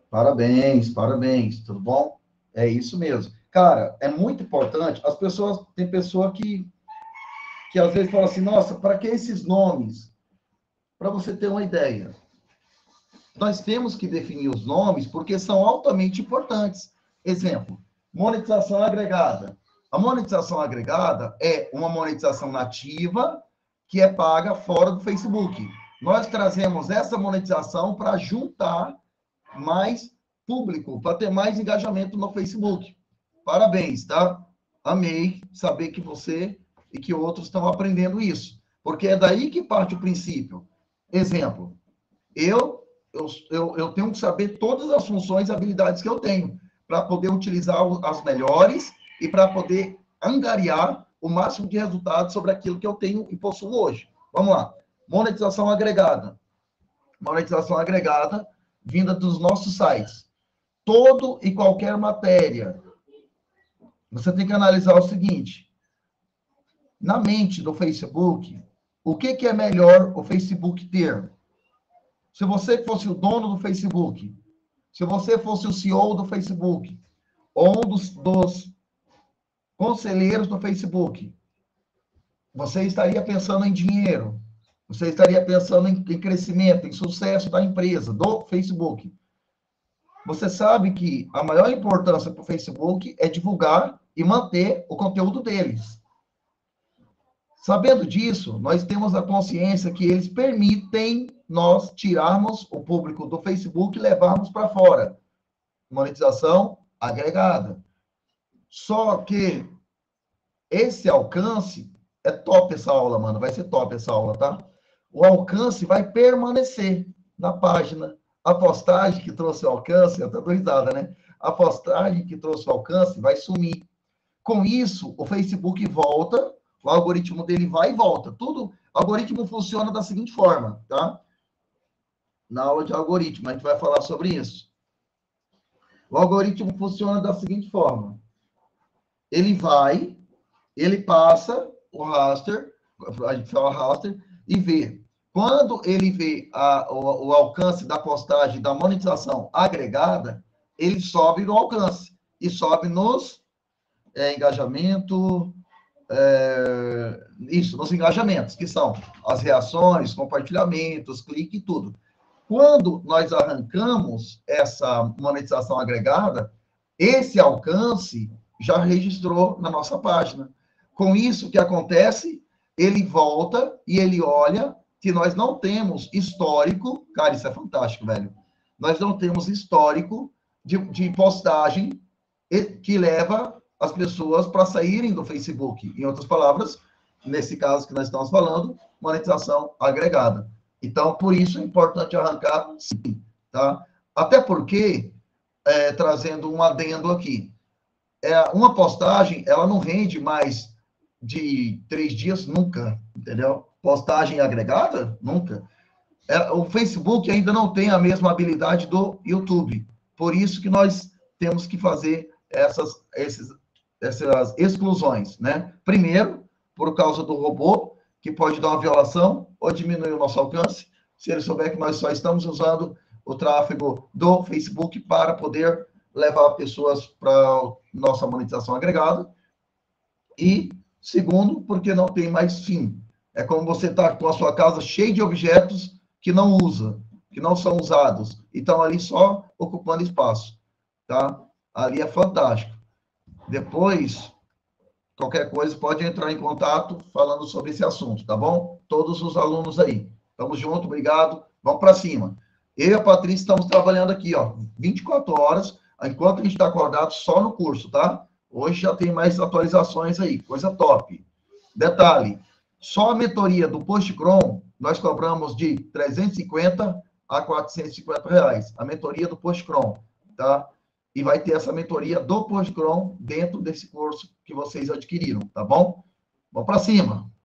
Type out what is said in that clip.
Parabéns, parabéns, tudo bom? É isso mesmo. Cara, é muito importante. As pessoas, tem pessoa que às vezes fala assim, nossa, para que esses nomes? Para você ter uma ideia. Nós temos que definir os nomes porque são altamente importantes. Exemplo, monetização agregada. A monetização agregada é uma monetização nativa que é paga fora do Facebook. Nós trazemos essa monetização para juntar mais público, para ter mais engajamento no Facebook. Parabéns, tá? Amei saber que você e que outros estão aprendendo isso, porque é daí que parte o princípio. Exemplo, eu tenho que saber todas as funções e habilidades que eu tenho para poder utilizar as melhores e para poder angariar o máximo de resultados sobre aquilo que eu tenho e possuo hoje. Vamos lá. Monetização agregada. Monetização agregada vinda dos nossos sites. Todo e qualquer matéria. Você tem que analisar o seguinte: na mente do Facebook, o que é melhor o Facebook ter? Se você fosse o dono do Facebook, se você fosse o CEO do Facebook, ou um dos conselheiros do Facebook, você estaria pensando em dinheiro, você estaria pensando em crescimento, em sucesso da empresa, do Facebook. Você sabe que a maior importância para o Facebook é divulgar e manter o conteúdo deles. Sabendo disso, nós temos a consciência que eles permitem nós tirarmos o público do Facebook e levarmos para fora. Monetização agregada. Só que esse alcance é top essa aula, mano. Vai ser top essa aula, tá? O alcance vai permanecer na página. A postagem que trouxe o alcance, eu tô dando risada, né? A postagem que trouxe o alcance vai sumir. Com isso, o Facebook volta, o algoritmo dele vai e volta. Tudo, o algoritmo funciona da seguinte forma, tá? Na aula de algoritmo, a gente vai falar sobre isso. O algoritmo funciona da seguinte forma. Ele passa o raster, a gente fala raster, e vê. Quando ele vê o alcance da postagem da monetização agregada, ele sobe no alcance e sobe nos engajamento, isso, nos engajamentos, que são as reações, compartilhamentos, clique e tudo. Quando nós arrancamos essa monetização agregada, esse alcance já registrou na nossa página. Com isso, o que acontece? Ele volta e ele olha que nós não temos histórico. Cara, isso é fantástico, velho. Nós não temos histórico de postagem que leva as pessoas para saírem do Facebook. Em outras palavras, nesse caso que nós estamos falando, monetização agregada. Então, por isso é importante arrancar, sim, tá? Até porque, trazendo um adendo aqui, uma postagem, ela não rende mais de 3 dias, nunca, entendeu? Postagem agregada, nunca. O Facebook ainda não tem a mesma habilidade do YouTube. Por isso que nós temos que fazer essas exclusões, né? Primeiro, por causa do robô, que pode dar uma violação ou diminuir o nosso alcance, se ele souber que nós só estamos usando o tráfego do Facebook para poder levar pessoas para nossa monetização agregada. E, segundo, porque não tem mais fim. É como você está com a sua casa cheia de objetos que não usa, que não são usados, e estão ali só ocupando espaço, tá? Ali é fantástico. Depois, qualquer coisa, pode entrar em contato falando sobre esse assunto, tá bom? Todos os alunos aí. Tamo junto, obrigado. Vamos para cima. Eu e a Patrícia estamos trabalhando aqui, ó, 24 horas, enquanto a gente está acordado só no curso, tá? Hoje já tem mais atualizações aí, coisa top. Detalhe, só a mentoria do Postcron, nós cobramos de 350 a 450 reais. A mentoria do Postcron, tá? E vai ter essa mentoria do Postcron dentro desse curso que vocês adquiriram, tá bom? Vamos para cima.